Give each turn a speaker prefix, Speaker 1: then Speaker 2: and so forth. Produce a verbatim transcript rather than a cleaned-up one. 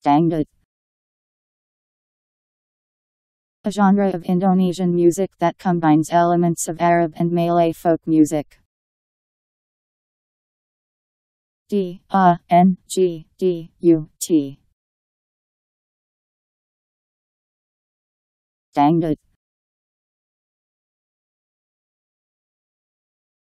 Speaker 1: Dangdut. A genre of Indonesian music that combines elements of Arab and Malay folk music. D A N G D U T. Dangdut.